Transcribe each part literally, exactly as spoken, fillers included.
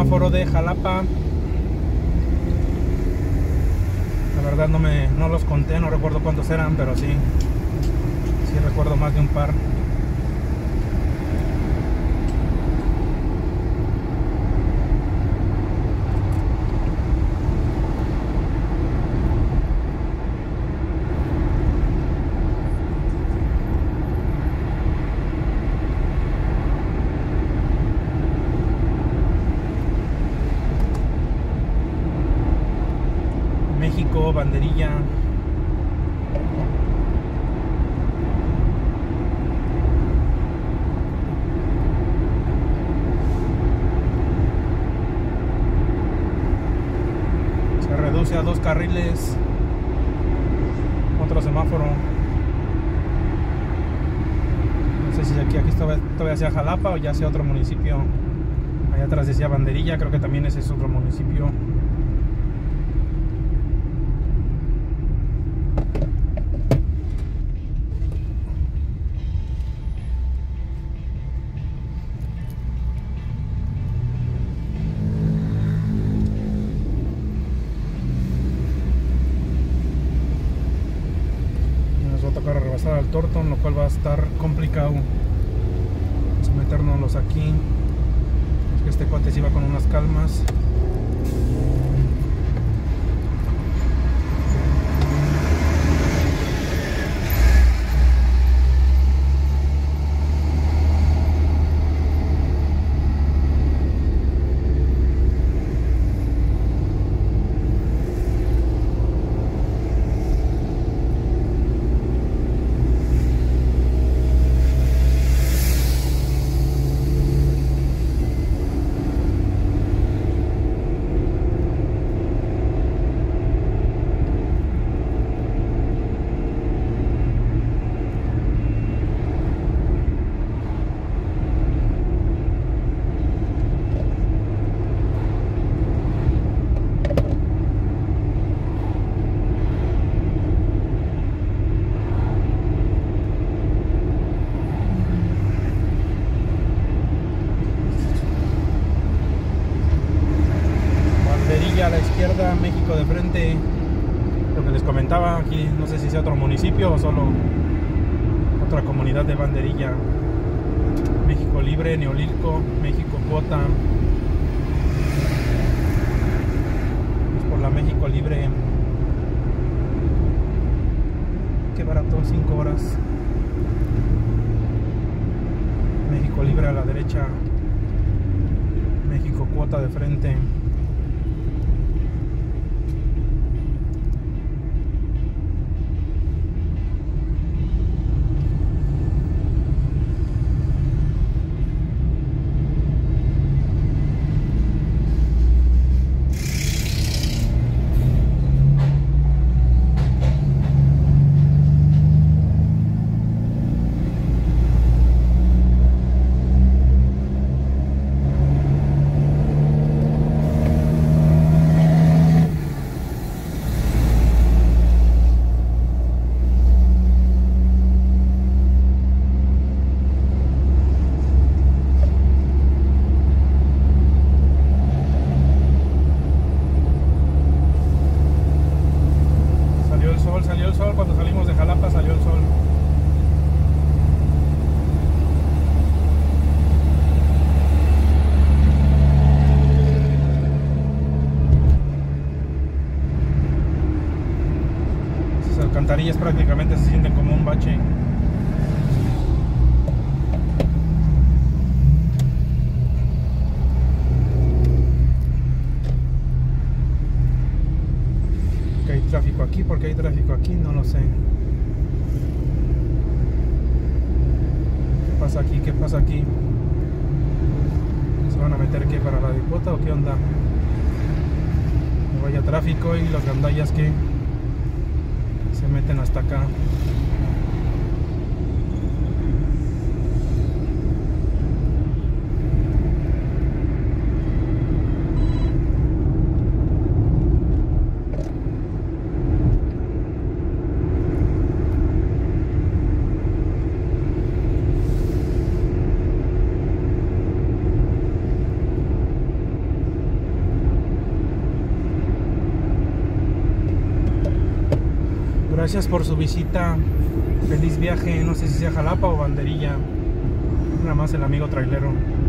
semáforo de Jalapa. La verdad no me no los conté, no recuerdo cuántos eran, pero sí, sí recuerdo más de un par. México, banderilla. Se reduce a dos carriles. Otro semáforo. No sé si aquí, aquí todavía, todavía sea Jalapa o ya sea otro municipio. Allá atrás decía Banderilla, creo que también ese es otro municipio. Tocar rebasar al Torton, lo cual va a estar complicado. Vamos a meternos aquí. Es que este cuate se iba con unas calmas. A la izquierda, México de frente. Lo que les comentaba aquí, no sé si sea otro municipio o solo otra comunidad de Banderilla. México Libre, Neolilco, México Cuota. Es por la México Libre. Qué barato, cinco horas. México Libre a la derecha, México Cuota de frente. Salió el sol, cuando salimos de Jalapa salió el sol. Esas alcantarillas prácticamente se sienten como un bache. ¿Hay tráfico aquí? ¿Por qué hay tráfico aquí? No lo sé. ¿Qué pasa aquí? ¿Qué pasa aquí? ¿Se van a meter qué para la Dipota o qué onda? No vaya tráfico y los gandallas que se meten hasta acá. Gracias por su visita. Feliz viaje. No sé si sea Jalapa o Banderilla. Nada más el amigo trailero.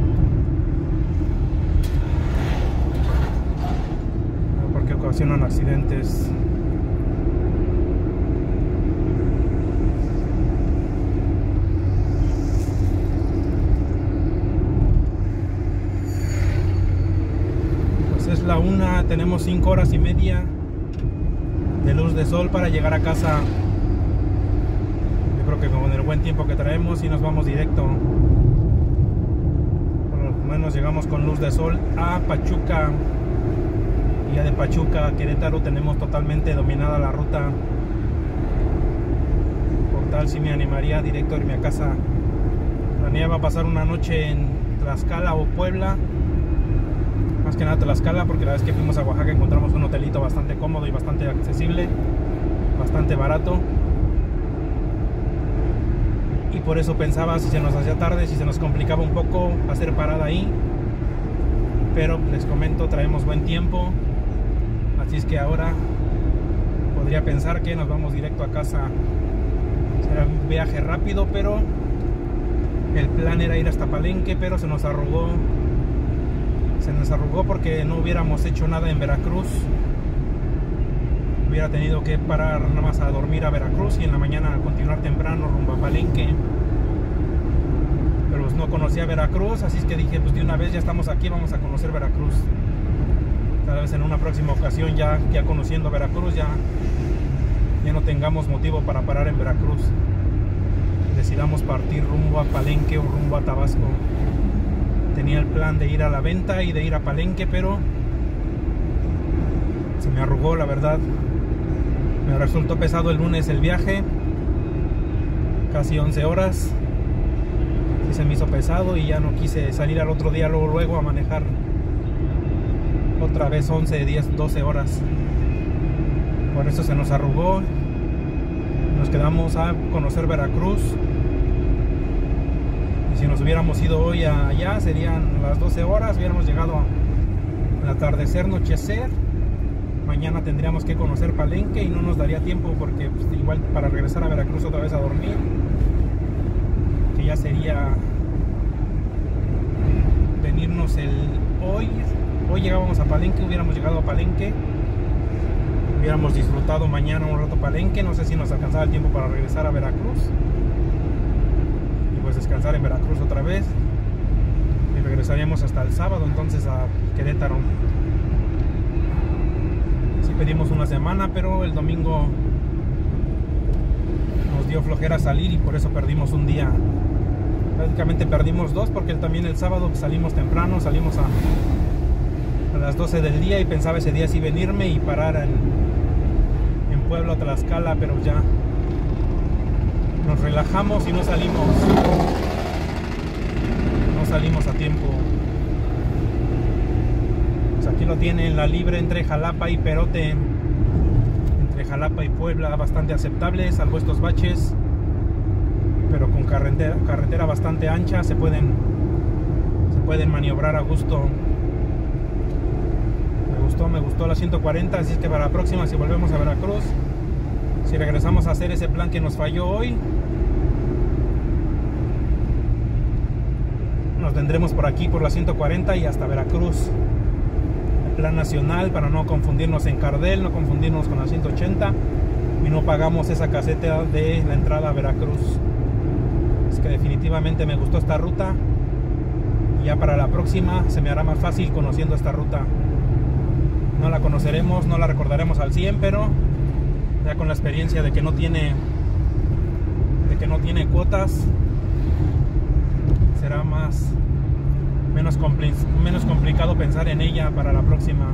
Porque ocasionan accidentes. Pues es la una. Tenemos cinco horas y media de luz de sol para llegar a casa. Yo creo que con el buen tiempo que traemos y nos vamos directo, por lo menos llegamos con luz de sol a Pachuca, y ya de Pachuca a Querétaro tenemos totalmente dominada la ruta. Por tal, si me animaría directo a irme a casa. Planeaba pasar una noche en Tlaxcala o Puebla, más que nada Tlaxcala, porque la vez que fuimos a Oaxaca encontramos un hotelito bastante cómodo y bastante accesible, bastante barato, y por eso pensaba, si se nos hacía tarde, si se nos complicaba un poco hacer parada ahí, pero les comento, traemos buen tiempo, así es que ahora podría pensar que nos vamos directo a casa. Será un viaje rápido, pero el plan era ir hasta Palenque, pero se nos arrugó Se nos arrugó porque no hubiéramos hecho nada en Veracruz. Hubiera tenido que parar nada más a dormir a Veracruz y en la mañana continuar temprano rumbo a Palenque. Pero pues no conocía Veracruz, así es que dije, pues de una vez ya estamos aquí, vamos a conocer Veracruz. Tal vez en una próxima ocasión, ya, ya conociendo Veracruz, ya, ya no tengamos motivo para parar en Veracruz. Decidamos partir rumbo a Palenque o rumbo a Tabasco. Tenía el plan de ir a la venta y de ir a Palenque, pero se me arrugó, la verdad. Me resultó pesado el lunes el viaje, casi once horas. Sí, se me hizo pesado y ya no quise salir al otro día luego, luego a manejar otra vez once, diez, doce horas. Por eso se nos arrugó. Nos quedamos a conocer Veracruz. Si nos hubiéramos ido hoy allá, serían las doce horas, hubiéramos llegado al atardecer, anochecer. Mañana tendríamos que conocer Palenque y no nos daría tiempo, porque pues, igual para regresar a Veracruz otra vez a dormir, que ya sería venirnos el hoy. Hoy llegábamos a Palenque, hubiéramos llegado a Palenque, hubiéramos disfrutado mañana un rato Palenque. No sé si nos alcanzaba el tiempo para regresar a Veracruz, pues descansar en Veracruz otra vez, y regresaríamos hasta el sábado entonces a Querétaro. Sí pedimos una semana, pero el domingo nos dio flojera salir y por eso perdimos un día. Prácticamente perdimos dos, porque también el sábado salimos temprano, salimos a, a las doce del día, y pensaba ese día sí venirme y parar en, en Puebla o Tlaxcala, pero ya nos relajamos y no salimos no salimos a tiempo. Pues aquí lo tienen, la libre entre Jalapa y Perote, entre Jalapa y Puebla, bastante aceptable, salvo estos baches, pero con carretera, carretera bastante ancha, se pueden se pueden maniobrar a gusto. Me gustó, me gustó la ciento cuarenta, así es que para la próxima, si volvemos a Veracruz, si regresamos a hacer ese plan que nos falló hoy, nos tendremos por aquí por la ciento cuarenta y hasta Veracruz. El plan nacional, para no confundirnos en Cardel, no confundirnos con la ciento ochenta, y no pagamos esa caseta de la entrada a Veracruz. Es que definitivamente me gustó esta ruta, y ya para la próxima se me hará más fácil conociendo esta ruta. No la conoceremos, no la recordaremos al cien, pero ya con la experiencia de que no tiene de que no tiene cuotas, será más menos, compli menos complicado pensar en ella para la próxima.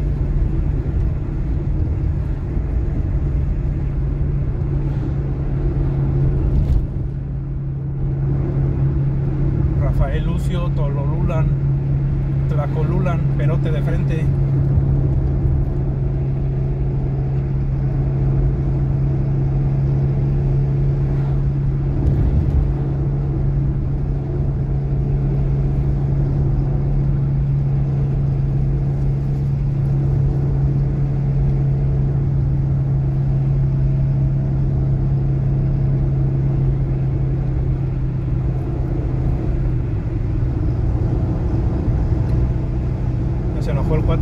Rafael Lucio, Tololulan, Tlacolulan, Perote de frente.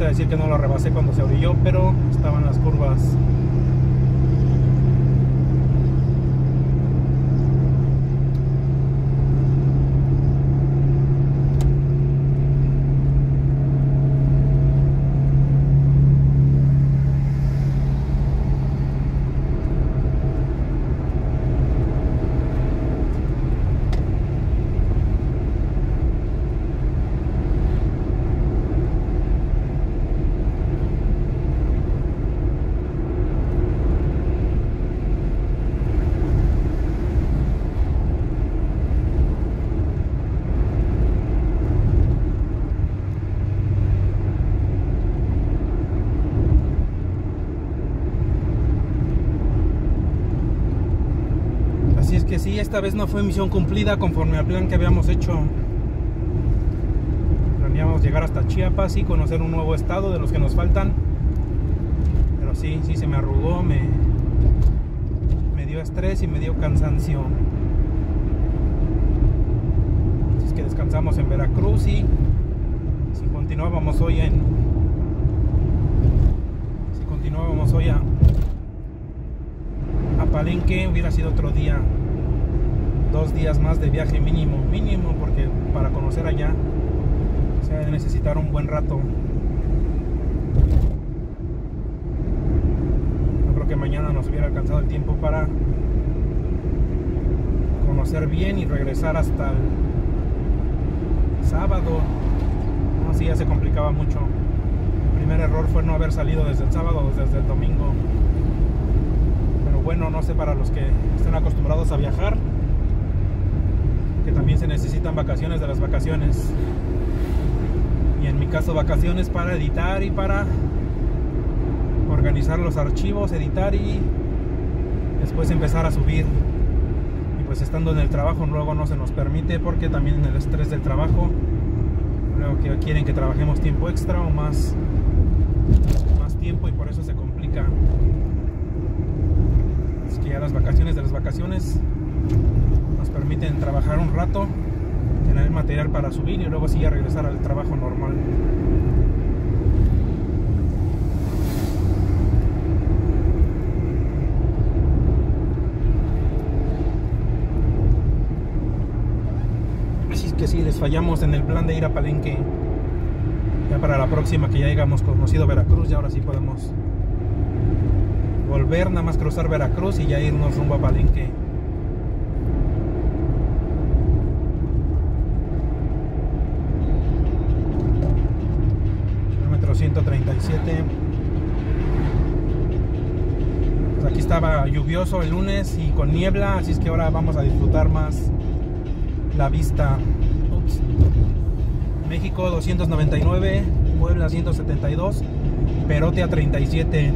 te voy a decir que no lo rebasé cuando se orilló, pero estaban las curvas. Que sí, esta vez no fue misión cumplida conforme al plan que habíamos hecho. Planeábamos llegar hasta Chiapas y conocer un nuevo estado de los que nos faltan, pero sí, sí se me arrugó, me, me dio estrés y me dio cansancio. Así es que descansamos en Veracruz y si continuábamos hoy en si continuábamos hoy a, a Palenque, hubiera sido otro día. Dos días más de viaje mínimo, mínimo, porque para conocer allá se va a necesitar un buen rato. Yo creo que mañana nos hubiera alcanzado el tiempo para conocer bien y regresar hasta el sábado. No, sí, ya se complicaba mucho. El primer error fue no haber salido desde el sábado o desde el domingo. Pero bueno, no sé, para los que estén acostumbrados a viajar, que también se necesitan vacaciones de las vacaciones, y en mi caso vacaciones para editar y para organizar los archivos, editar y después empezar a subir. Y pues estando en el trabajo luego no se nos permite, porque también en el estrés del trabajo luego que quieren que trabajemos tiempo extra o más, más tiempo, y por eso se complica. Es que ya las vacaciones de las vacaciones nos permiten trabajar un rato, tener material para subir y luego sí ya regresar al trabajo normal. Así es que sí, les fallamos en el plan de ir a Palenque. Ya para la próxima, que ya hayamos conocido Veracruz, ya ahora sí podemos volver, nada más cruzar Veracruz y ya irnos rumbo a Palenque. ciento treinta y siete. Pues aquí estaba lluvioso el lunes y con niebla, así es que ahora vamos a disfrutar más la vista. Ups. México doscientos noventa y nueve, Puebla ciento setenta y dos, Perote a treinta y siete.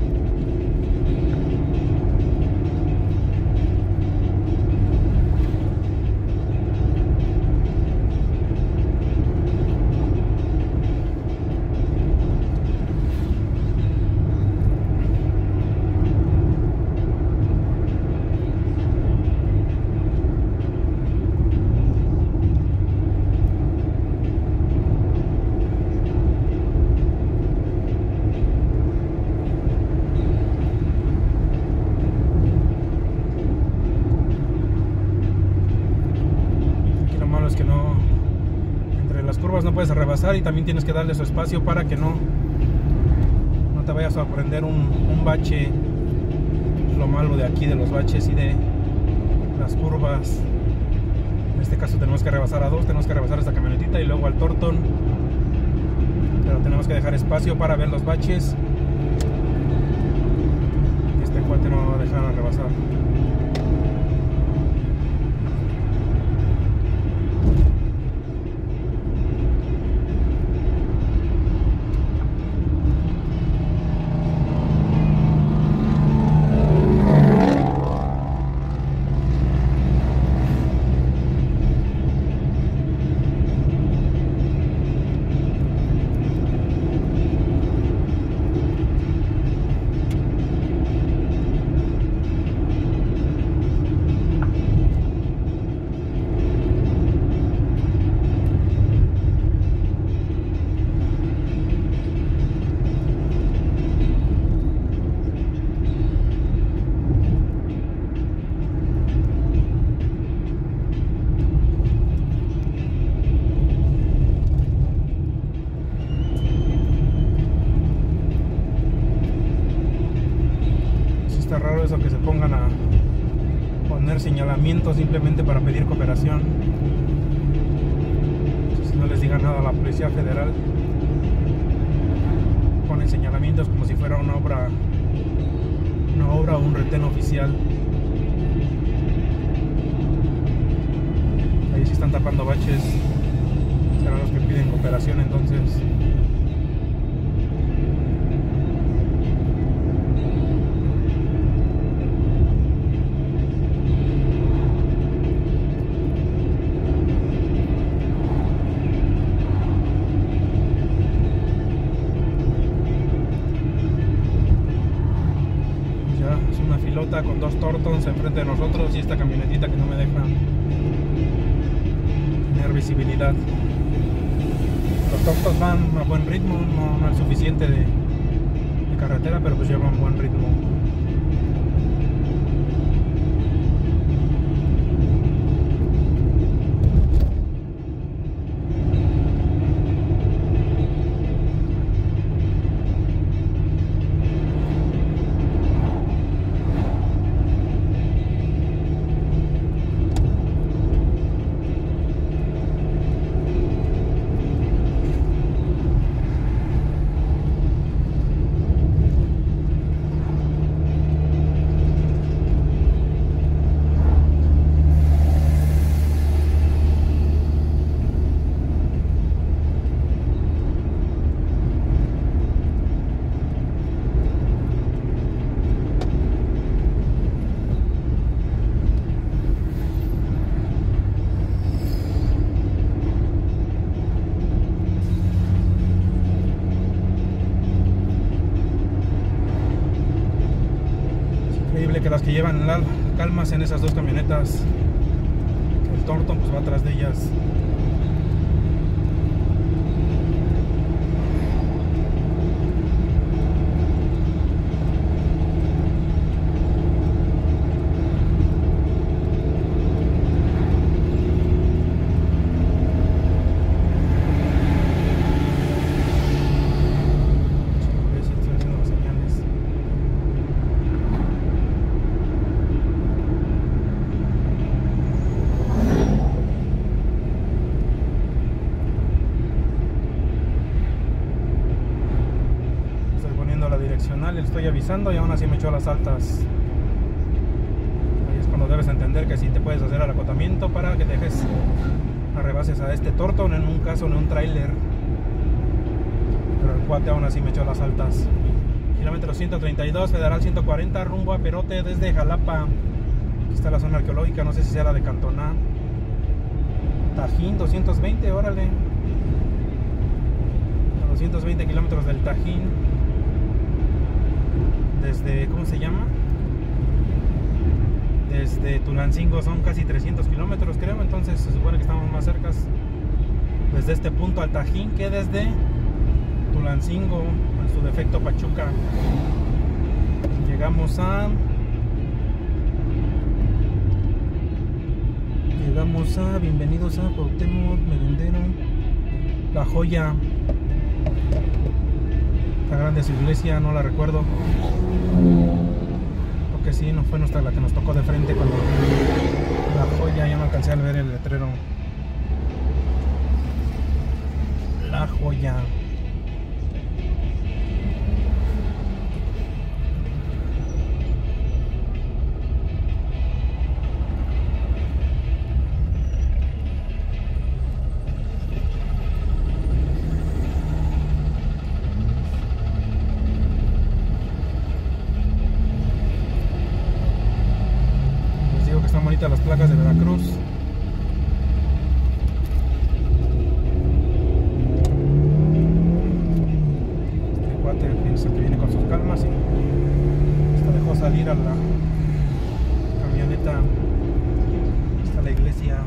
No puedes rebasar y también tienes que darle su espacio para que no no te vayas a sorprender un, un bache. Lo malo de aquí, de los baches y de las curvas. En este caso tenemos que rebasar a dos, tenemos que rebasar esta camionetita y luego al Torton, pero tenemos que dejar espacio para ver los baches. Este cuate no va a dejar a rebasar. poner señalamientos simplemente para pedir cooperación. Si no les diga nada a la Policía Federal, ponen señalamientos como si fuera una obra, una obra o un retén oficial. Ahí sí están tapando baches, serán los que piden cooperación entonces. Con dos Tortons enfrente de nosotros y esta camionetita que no me deja tener visibilidad. Los Tortons van a buen ritmo, no, no es suficiente de, de carretera, pero pues llevan buen ritmo. Que las que llevan las calmas en esas dos camionetas, el Torton pues va atrás de ellas. Le estoy avisando y aún así me echó las altas. Ahí es cuando debes entender que si te puedes hacer el acotamiento para que dejes arrebases a este Torton, en un caso en un tráiler, pero el cuate aún así me echó las altas. Kilómetro ciento treinta y dos, Federal ciento cuarenta, rumbo a Perote desde Jalapa. Aquí está la zona arqueológica, no sé si sea la de Cantoná. Tajín doscientos veinte, órale, a doscientos veinte kilómetros del Tajín. Desde, ¿cómo se llama? Desde Tulancingo son casi trescientos kilómetros, creo. Entonces se supone que estamos más cerca desde este punto al Tajín que desde Tulancingo, en su defecto Pachuca. Llegamos a Llegamos a Bienvenidos a Cuauhtémoc, Merendero, La Joya. Esta grande su iglesia, no la recuerdo. Creo que sí, no fue nuestra la que nos tocó de frente cuando La Joya, ya no alcancé a ver el letrero. La Joya. Las placas de Veracruz. Este cuate piensa que viene con sus calmas y hasta dejó salir a la camioneta. Está la iglesia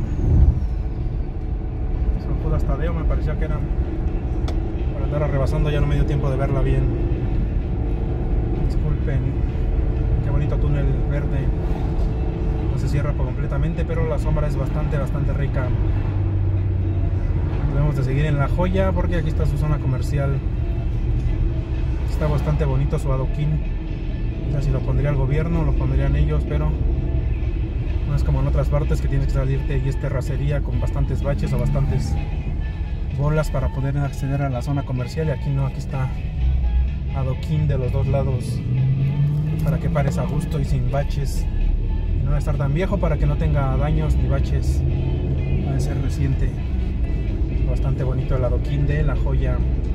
San Judas Tadeo, me parecía que era. Por andar rebasando ya no me dio tiempo de verla bien. Disculpen. Qué bonito túnel verde. Se cierra por completamente, pero la sombra es bastante bastante rica. Debemos de seguir en La Joya porque aquí está su zona comercial. Está bastante bonito su adoquín. O sea, si lo pondría el gobierno, lo pondrían ellos, pero No es como en otras partes que tienes que salirte y es terracería con bastantes baches o bastantes bolas para poder acceder a la zona comercial, y aquí no, aquí está adoquín de los dos lados para que pares a gusto y sin baches, y no va a estar tan viejo para que no tenga daños ni baches. Va a ser reciente. Bastante bonito el adoquín de La Joya.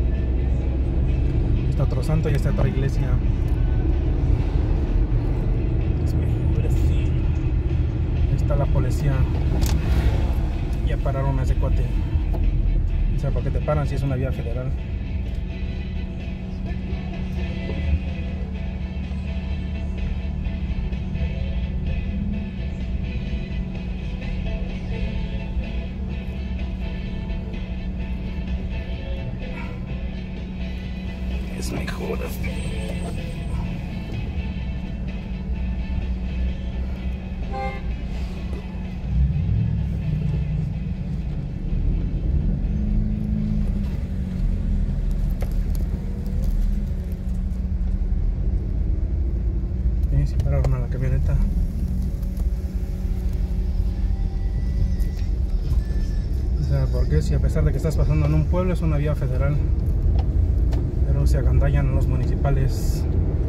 Está otro santo y está otra iglesia. Es mejor así. Ahí está la policía. Ya pararon a ese cuate. O sea, ¿por qué te paran si es una vía federal? Es mejor así. Sí, sí pararon a la camioneta. O sea, porque si a pesar de que estás pasando en un pueblo es una vía federal, pero se agandallan los municipales.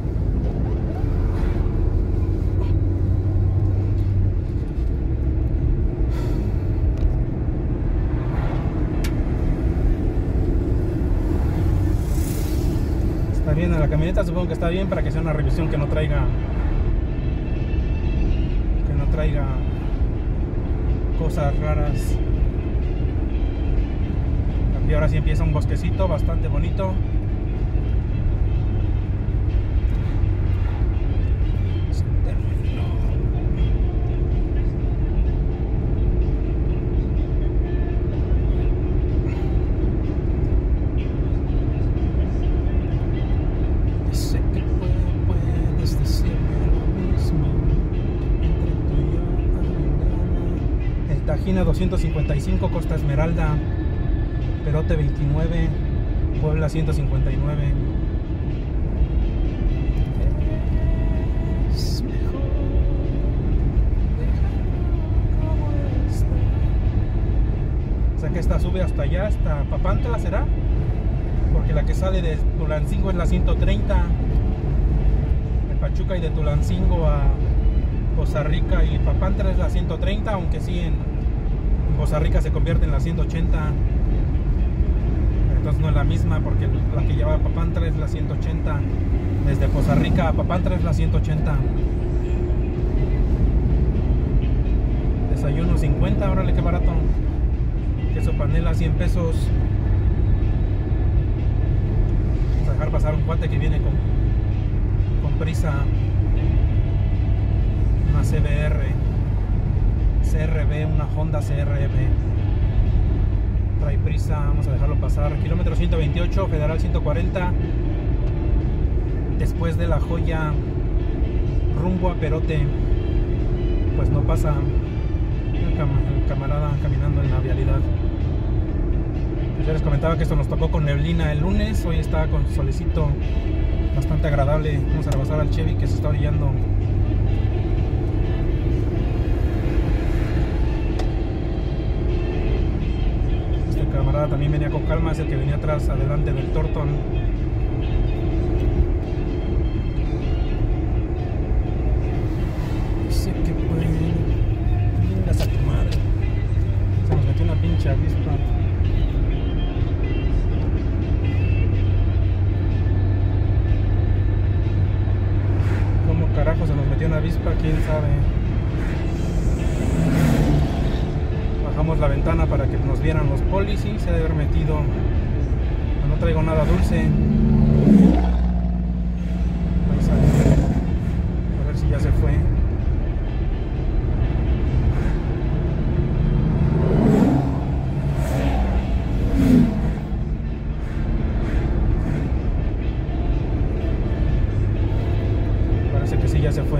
Está bien, a la camioneta supongo que está bien para que sea una revisión que no traiga que no traiga cosas raras. Y ahora sí empieza un bosquecito bastante bonito. Tajina doscientos cincuenta y cinco, Costa Esmeralda, Perote veintinueve, Puebla ciento cincuenta y nueve. Es mejor dejar como está. O sea que esta sube hasta allá, hasta Papantla, ¿será? Porque la que sale de Tulancingo es la ciento treinta, de Pachuca y de Tulancingo a Poza Rica y Papantla es la ciento treinta, aunque sí en Poza Rica se convierte en la ciento ochenta. Entonces no es la misma, porque la que lleva a Papantla es la ciento ochenta. Desde Poza Rica a Papantla es la ciento ochenta. Desayuno cincuenta, órale qué barato. Queso panela cien pesos. Vamos a dejar pasar un cuate que viene con, con prisa. Una C B R C R V, una Honda C R V. Trae prisa, vamos a dejarlo pasar. Kilómetro ciento veintiocho, Federal ciento cuarenta. Después de La Joya, rumbo a Perote, pues no pasa el, cam el camarada caminando en la vialidad. Ya les comentaba que esto nos tocó con neblina el lunes. Hoy está con solecito bastante agradable. Vamos a rebasar al Chevy que se está orillando. Camarada también venía con calma, es el que venía atrás, adelante del Torton. Sé que puede. Vengas a tu madre. Se nos metió una pinche avispa. ¿Cómo carajo se nos metió una avispa? ¿Quién sabe? Bajamos la ventana para que nos vieran los polis y se debe haber metido. No traigo nada dulce. Ahí sale. A ver si ya se fue. Parece que sí, ya se fue.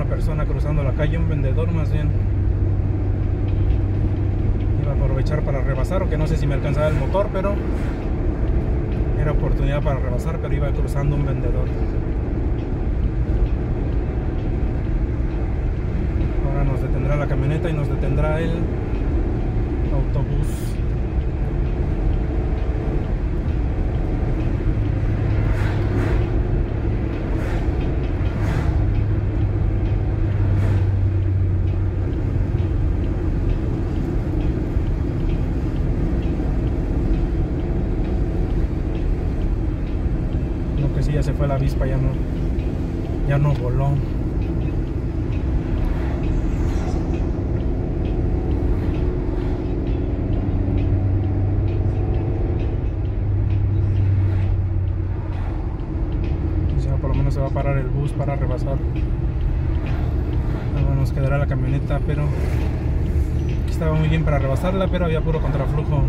persona cruzando la calle, un vendedor más bien. Iba a aprovechar para rebasar, aunque no sé si me alcanzaba el motor, pero era oportunidad para rebasar, pero iba cruzando un vendedor. Ahora nos detendrá la camioneta y nos detendrá el autobús. Lo que sí, ya se fue la avispa, ya no, ya no voló. Se va a parar el bus para rebasar. Luego nos quedará la camioneta, pero aquí estaba muy bien para rebasarla, pero había puro contraflujo.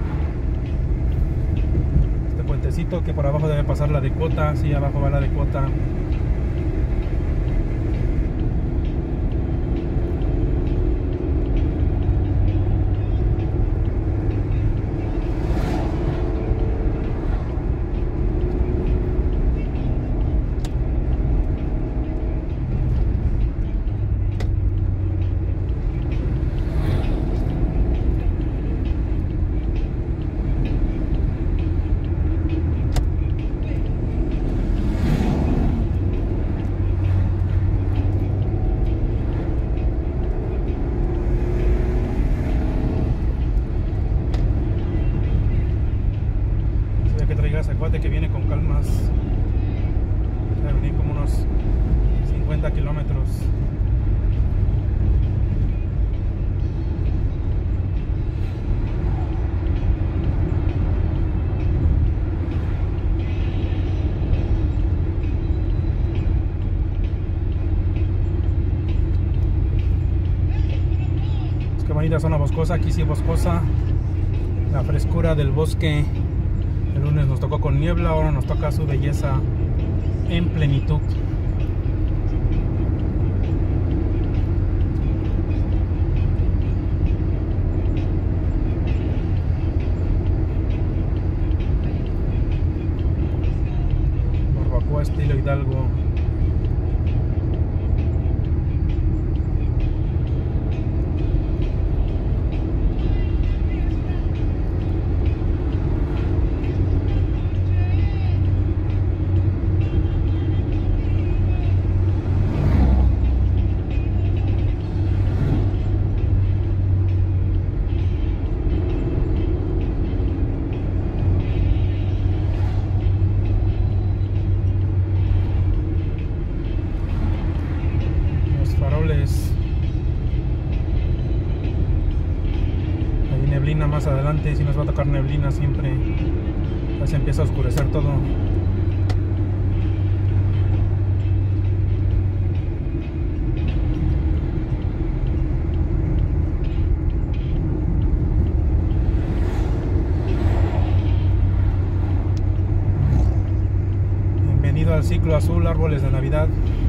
Este puentecito que por abajo debe pasar la de cuota, sí, abajo va la de cuota. Acuérdate que viene con calmas. Debe venir como unos cincuenta kilómetros. Es que bonita zona boscosa, aquí sí boscosa. La frescura del bosque. El lunes nos tocó con niebla, ahora nos toca su belleza en plenitud. Barbacoa estilo Hidalgo. Hay neblina más adelante, si nos va a tocar neblina siempre. Ya se empieza a oscurecer todo. Bienvenido al ciclo azul, árboles de Navidad.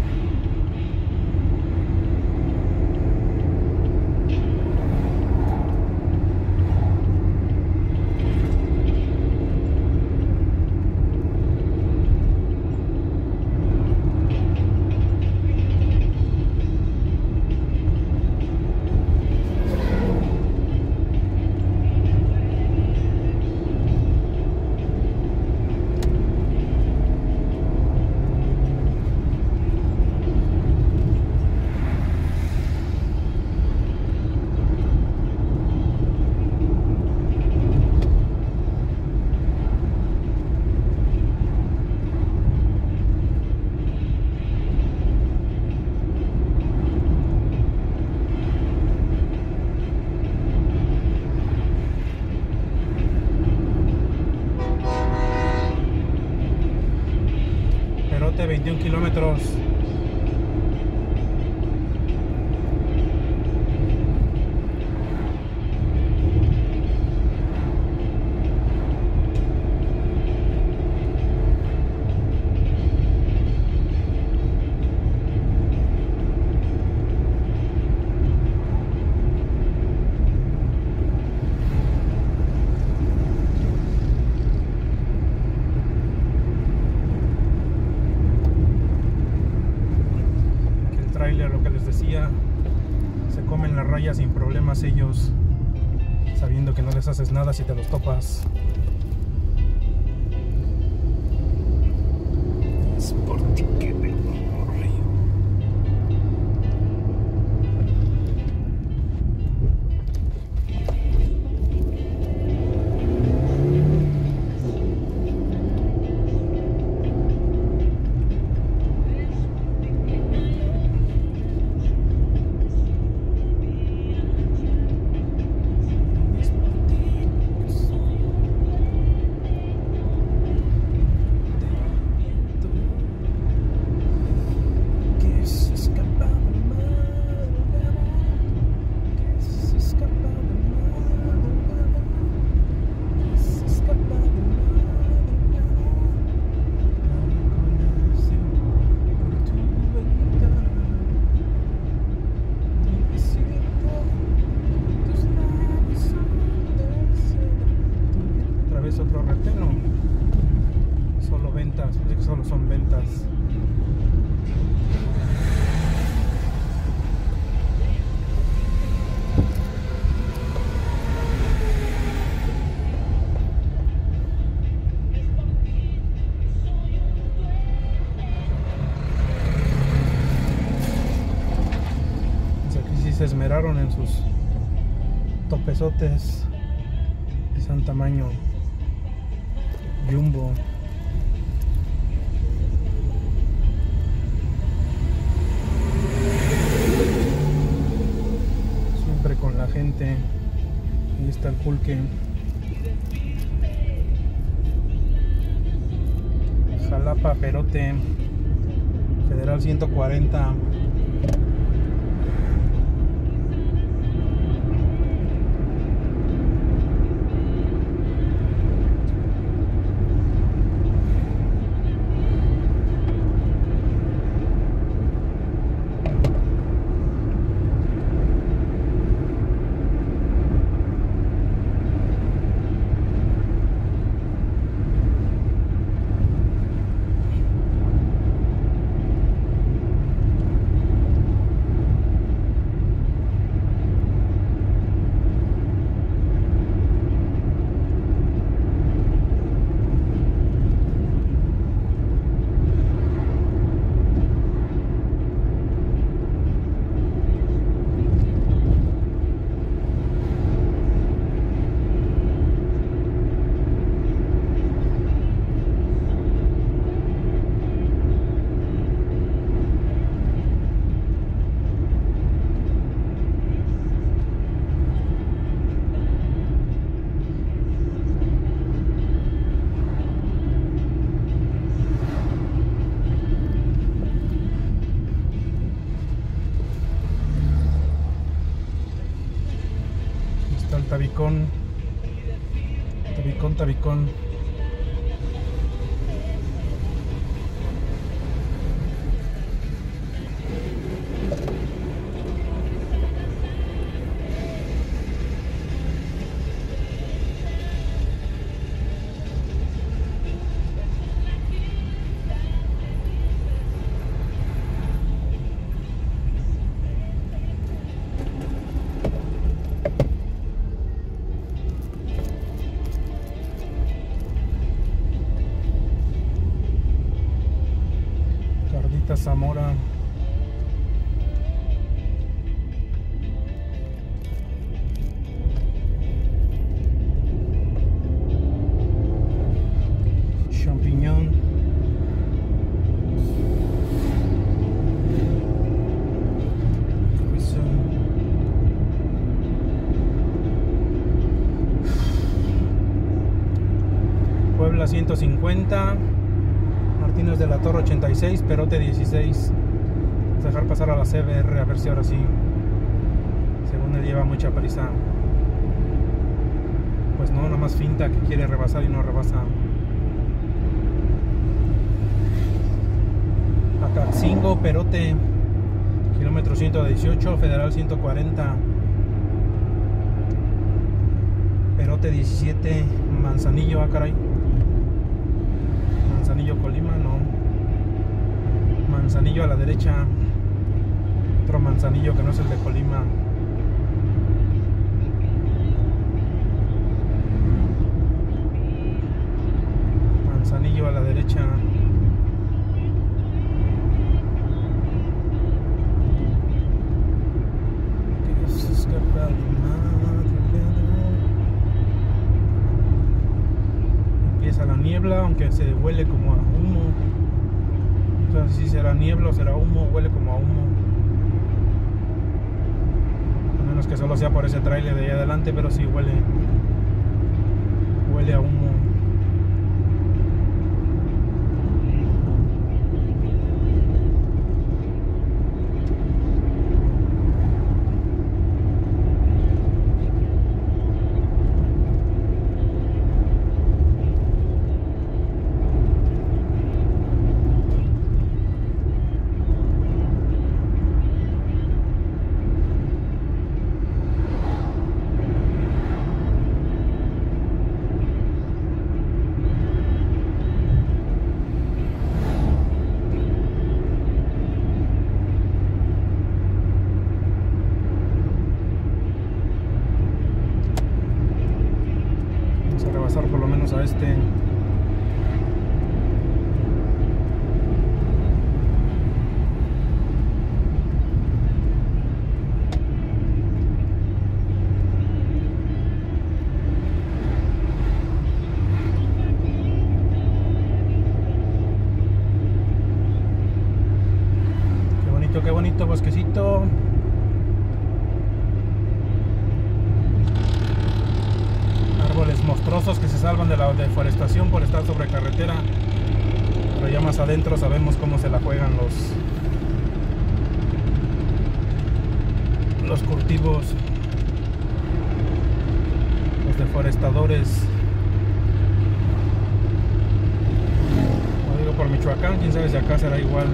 veintiún kilómetros. tráiler, lo que les decía, se comen las rayas sin problemas ellos, sabiendo que no les haces nada si te los topas. Es por ti que me río. Otro reteno, solo ventas, porque solo son ventas. Pues aquí sí se esmeraron en sus topesotes de San tamaño jumbo. Siempre con la gente. Ahí está el pulque. Jalapa, Perote, Federal ciento cuarenta. El tabicón, tabicón, tabicón. Zamora. Champiñón. Puebla ciento cincuenta. Martínez de la Torre ochenta y seis, Perote dieciséis. Vamos a dejar pasar a la C B R a ver si ahora sí, según él lleva mucha prisa. Pues no, nada más finta que quiere rebasar y no rebasa. Acaxingo, Perote, kilómetro ciento dieciocho, Federal ciento cuarenta. Perote diecisiete, Manzanillo, ah caray. Manzanillo, Colima, no. Manzanillo a la derecha. Manzanillo, que no es el de Colima. Manzanillo a la derecha. Empieza la niebla, aunque se huele como a humo. No sé si será niebla o será humo, huele como a humo. A menos que solo sea por ese tráiler de ahí adelante, pero sí huele, huele a humo. Por lo menos a este. Qué bonito, qué bonito bosquecito. Árboles monstruosos que se salvan de la deforestación por estar sobre carretera, pero ya más adentro sabemos cómo se la juegan los los cultivos, los deforestadores. Como digo, por Michoacán, quién sabe si acá será igual.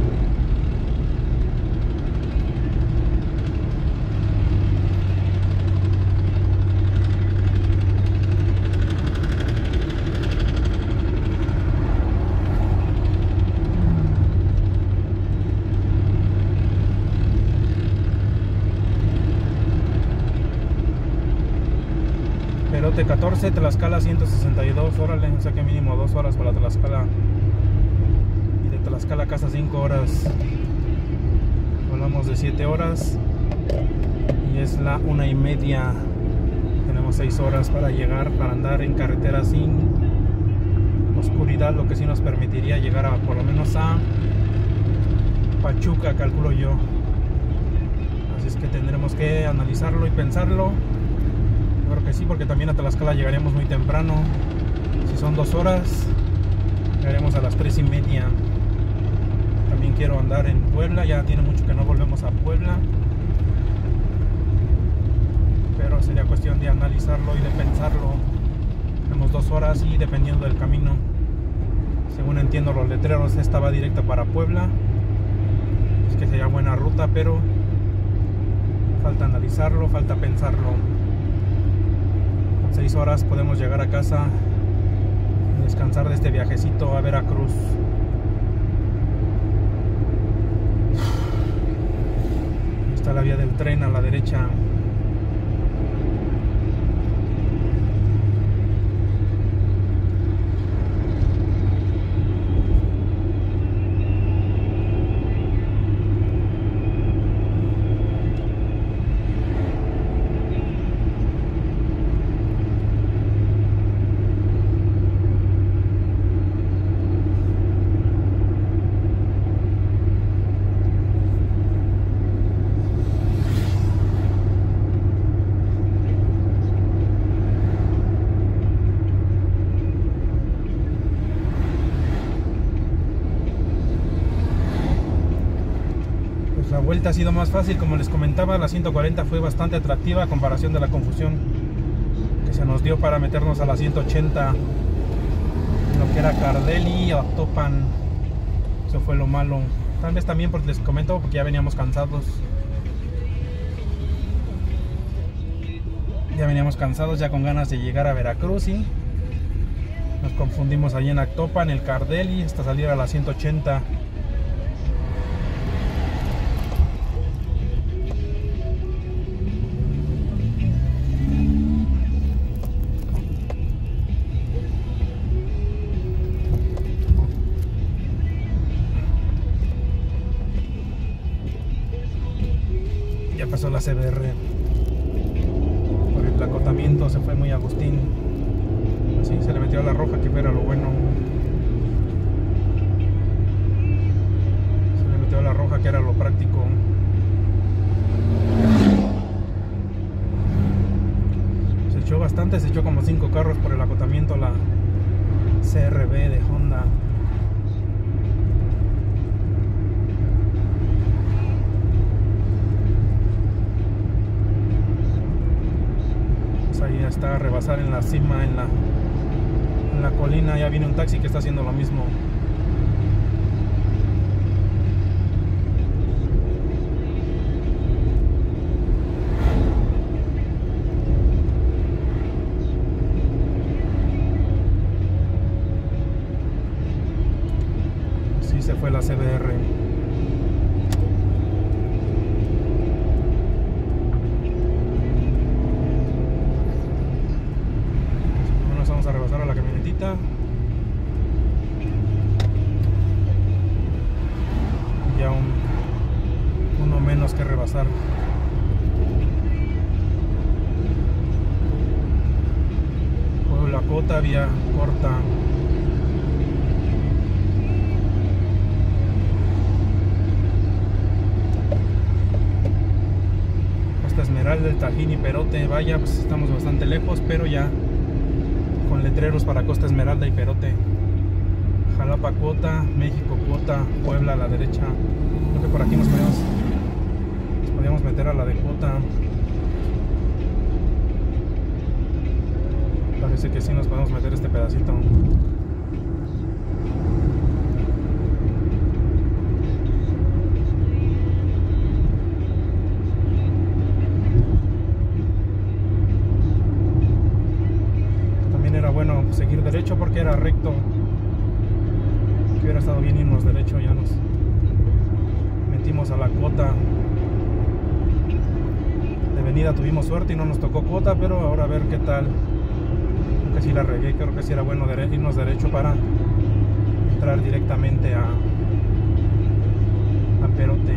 Perote catorce, Tlaxcala ciento sesenta y dos, órale, o sea que mínimo dos horas para Tlaxcala. Y de Tlaxcala a casa cinco horas. Hablamos de siete horas. Y es la una y media. Tenemos seis horas para llegar, para andar en carretera sin oscuridad, lo que sí nos permitiría llegar a por lo menos a Pachuca, calculo yo. Así es que tendremos que analizarlo y pensarlo. Creo que sí, porque también a Tlaxcala llegaremos muy temprano. Si son dos horas, llegaremos a las tres y media. También quiero andar en Puebla, ya tiene mucho que no volvemos a Puebla. Pero sería cuestión de analizarlo y de pensarlo. Tenemos dos horas y dependiendo del camino. Según entiendo los letreros, esta va directa para Puebla. Es que sería buena ruta, pero falta analizarlo, falta pensarlo. Seis horas podemos llegar a casa y descansar de este viajecito a Veracruz. Ahí está la vía del tren a la derecha. La vuelta ha sido más fácil, como les comentaba, la ciento cuarenta fue bastante atractiva a comparación de la confusión que se nos dio para meternos a la ciento ochenta, lo que era Cardelli o Actopan. Eso fue lo malo. Tal vez también porque les comento, porque ya veníamos cansados. Ya veníamos cansados, ya con ganas de llegar a Veracruz y nos confundimos allí en Actopan, el Cardelli, hasta salir a la ciento ochenta. Ya pasó la C B R. Por el acotamiento se fue muy Agustín. Así se le metió a la roja, que era lo bueno. Se le metió a la roja, que era lo práctico. Se echó bastante, se echó como cinco carros por el acotamiento la C R V de Honda. Ahí está a rebasar en la cima, en la, en la colina. Ya viene un taxi que está haciendo lo mismo. Sí, se fue la C B R. Vamos a rebasar a la camionetita. Ya un, uno menos que rebasar. Puebla Cota, vía corta. Costa Esmeralda, el Tajín y Perote. Vaya, pues estamos bastante lejos, pero ya con letreros para Costa Esmeralda y Perote. Jalapa Cota, México Cota, Puebla a la derecha. Creo que por aquí nos podíamos, nos podíamos meter a la de Cota. Parece que sí nos podemos meter este pedacito. Bueno, seguir derecho porque era recto. Que hubiera estado bien irnos derecho. Ya nos metimos a la Cota. De venida tuvimos suerte y no nos tocó Cota, pero ahora a ver qué tal. Creo que sí la regué, creo que sí era bueno irnos derecho para entrar directamente a, a Perote.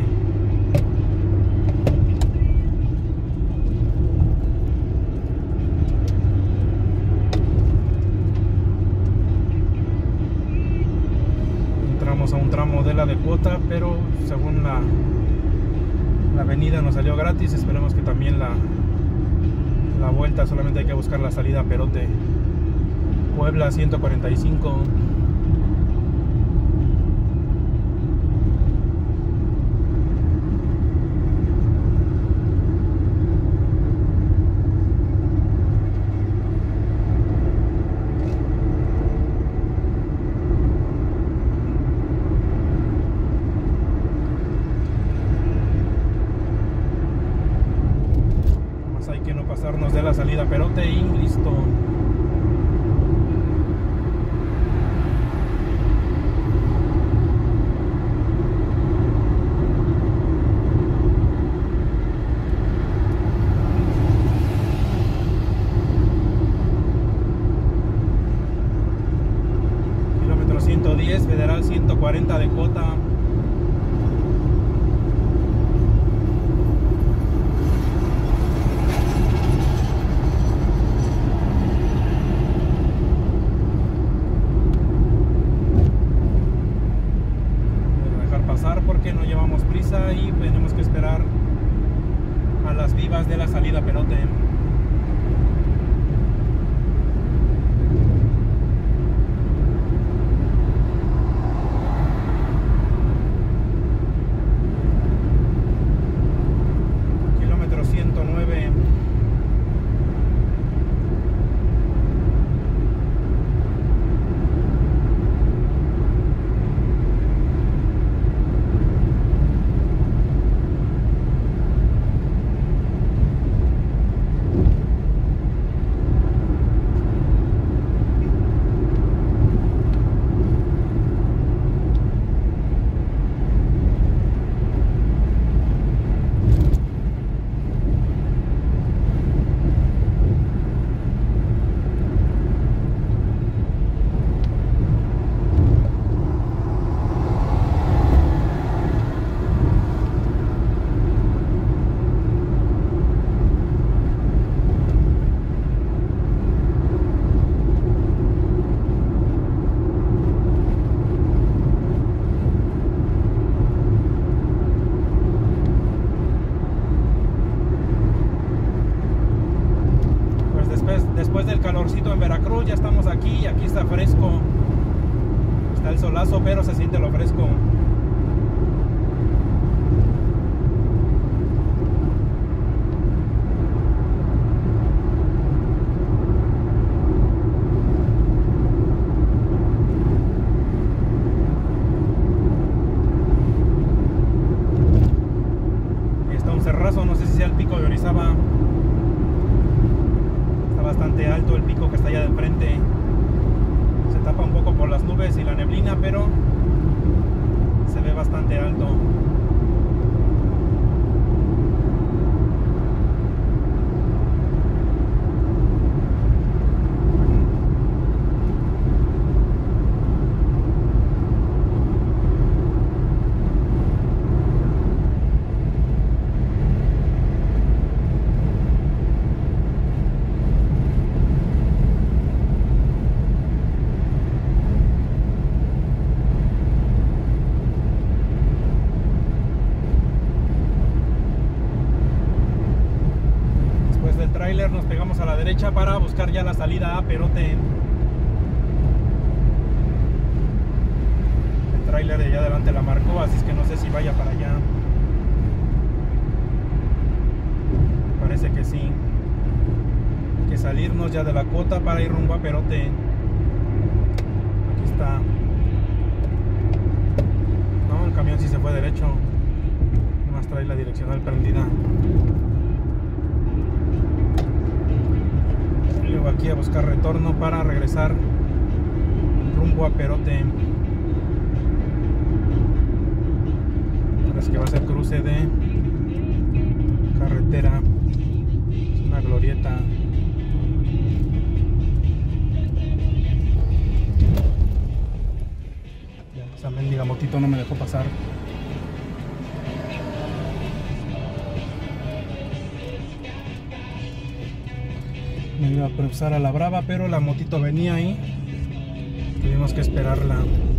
A un tramo de la de Cota, pero según la, la avenida nos salió gratis. Esperemos que también la, la vuelta, solamente hay que buscar la salida a Perote. Puebla ciento cuarenta y cinco. Pasarnos de la salida Perote y listo. Kilómetro ciento diez, Federal ciento cuarenta de Cota. Porque no llevamos prisa y tenemos que esperar a las vivas de la salida Perote. Kilómetro ciento nueve. calorcito en Veracruz, ya estamos aquí, aquí está fresco. Está el solazo, pero se siente lo fresco. No sé si sea el pico de Orizaba. Está bastante alto el pico que está allá de frente. Se tapa un poco por las nubes y la neblina, pero se ve bastante alto. Nos pegamos a la derecha para buscar ya la salida a Perote. El tráiler de allá adelante la marcó, así es que no sé si vaya para allá. Parece que sí. Hay que salirnos ya de la cuota para ir rumbo a Perote. Aquí está. No, el camión sí se fue derecho. Nomás trae la direccional prendida. Aquí a buscar retorno para regresar rumbo a Perote. Parece que va a ser cruce de carretera. Es una glorieta. Esa mendiga motito no me dejó pasar. Me iba a cruzar a la brava, pero la motito venía ahí. Tuvimos que esperarla.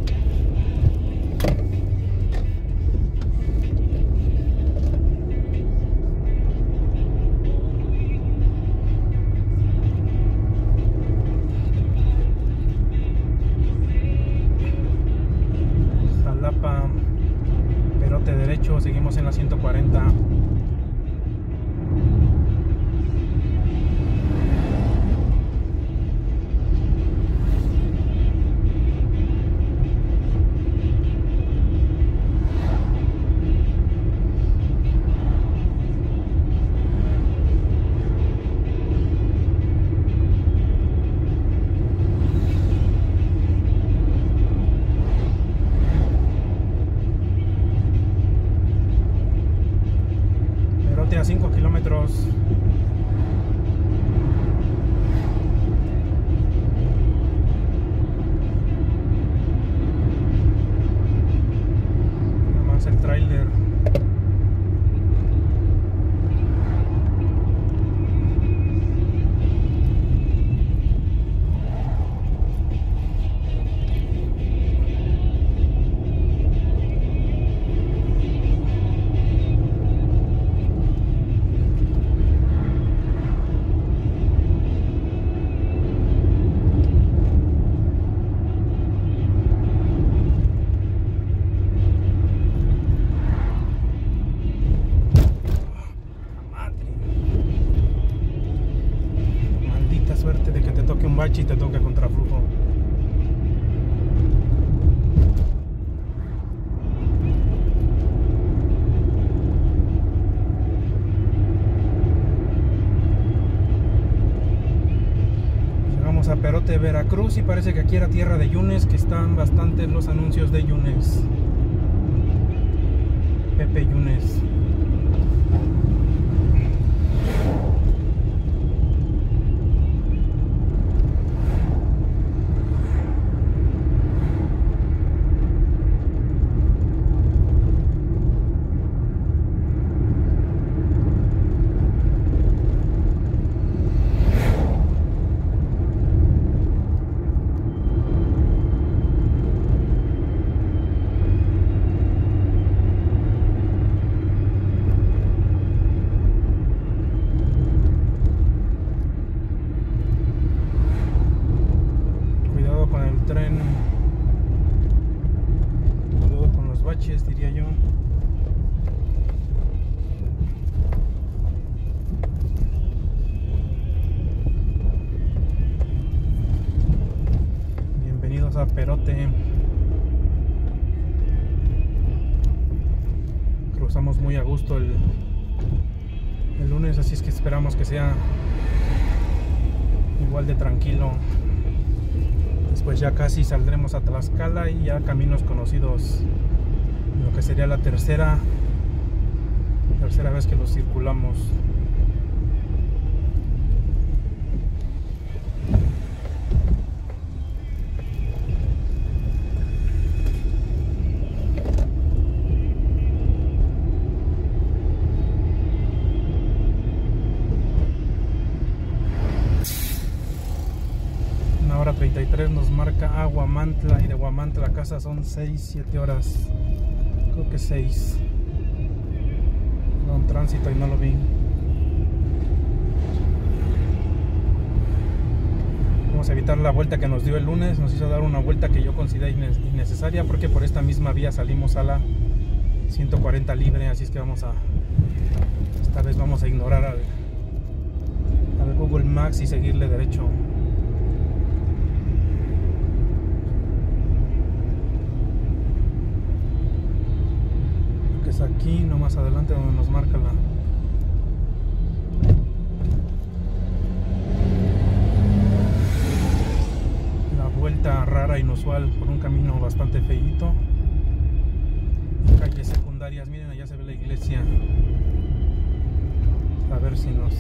Jalapa, Perote derecho, seguimos en la ciento cuarenta. A cinco kilómetros. Nada más el tráiler. De que te toque un bache y te toque contraflujo. Llegamos a Perote, Veracruz, y parece que aquí era tierra de Yunes, que están bastantes los anuncios de Yunes. Pepe Yunes. Plaza Perote. Cruzamos muy a gusto el, el lunes, así es que esperamos que sea igual de tranquilo. Después ya casi saldremos a Tlaxcala y ya caminos conocidos, lo que sería la tercera tercera vez que los circulamos. treinta y tres nos marca a Huamantla, y de Huamantla a casa son seis, siete horas, creo que seis. Era un tránsito y no lo vi. Vamos a evitar la vuelta que nos dio el lunes. Nos hizo dar una vuelta que yo consideré innecesaria, porque por esta misma vía salimos a la ciento cuarenta libre, así es que vamos a esta vez vamos a ignorar al, al Google Maps y seguirle derecho. Aquí, no más adelante, donde nos marca la la vuelta rara, inusual, por un camino bastante feíto. Calles secundarias, miren, allá se ve la iglesia. A ver si nos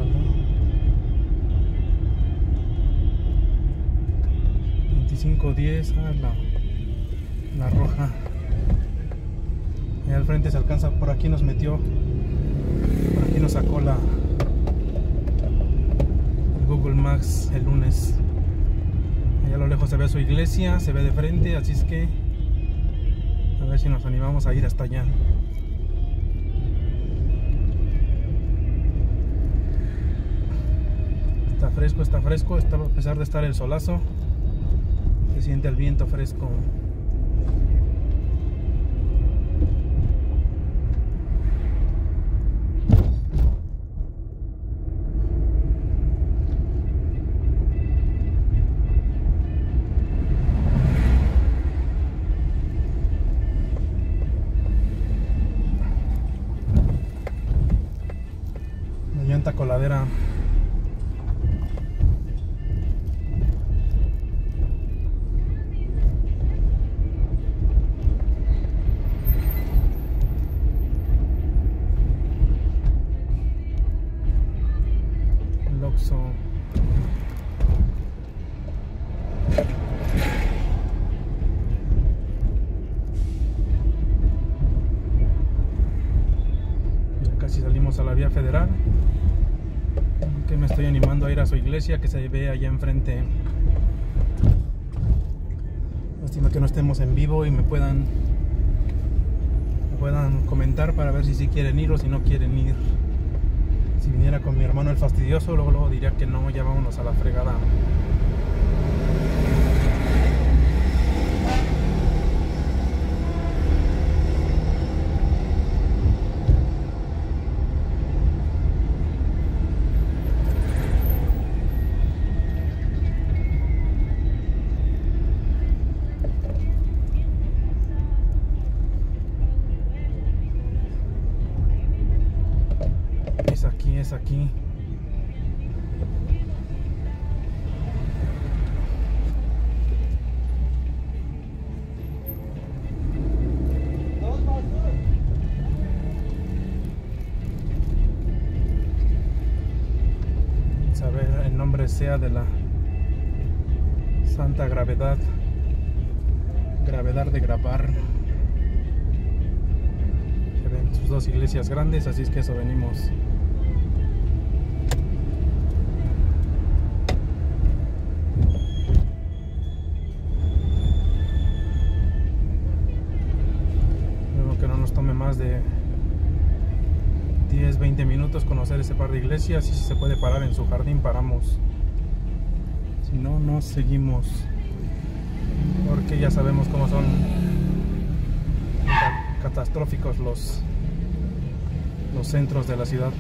veinticinco diez, ah, la, la roja. Al frente se alcanza, por aquí nos metió, por aquí nos sacó la el Google Maps el lunes. Allá a lo lejos se ve su iglesia, se ve de frente, así es que a ver si nos animamos a ir hasta allá. Está fresco, está fresco, está, a pesar de estar el solazo, se siente el viento fresco. Coladera. El Oxxo. Ya casi salimos a la vía federal. Que me estoy animando a ir a su iglesia que se ve allá enfrente. Lástima que no estemos en vivo y me puedan me puedan comentar para ver si sí quieren ir o si no quieren ir. Si viniera con mi hermano el fastidioso, luego, luego diría que no, ya vámonos a la fregada. Es aquí, es aquí. Saber el nombre sea de la Santa Gravedad. Gravedad de grabar. Se ven sus dos iglesias grandes, así es que eso venimos. Que no nos tome más de diez, veinte minutos conocer ese par de iglesias, y si se puede parar en su jardín paramos, si no, no seguimos, porque ya sabemos cómo son catastróficos los los centros de la ciudad.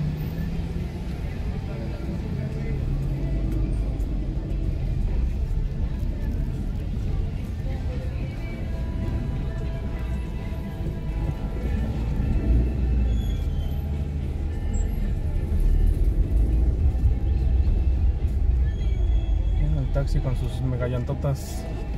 taxi con sus megallantotas.